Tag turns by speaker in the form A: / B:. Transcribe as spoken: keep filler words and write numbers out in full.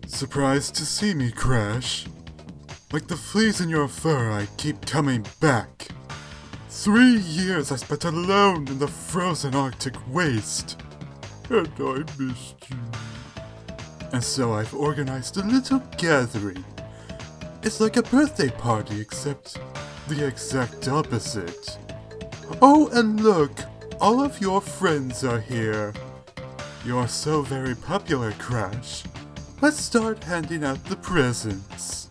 A: Surprised to see me, Crash? Like the fleas in your fur, I keep coming back. Three years I spent alone in the frozen Arctic waste. And I missed you. And so I've organized a little gathering. It's like a birthday party, except the exact opposite. Oh, and look! All of your friends are here. You're so very popular, Crash. Let's start handing out the presents.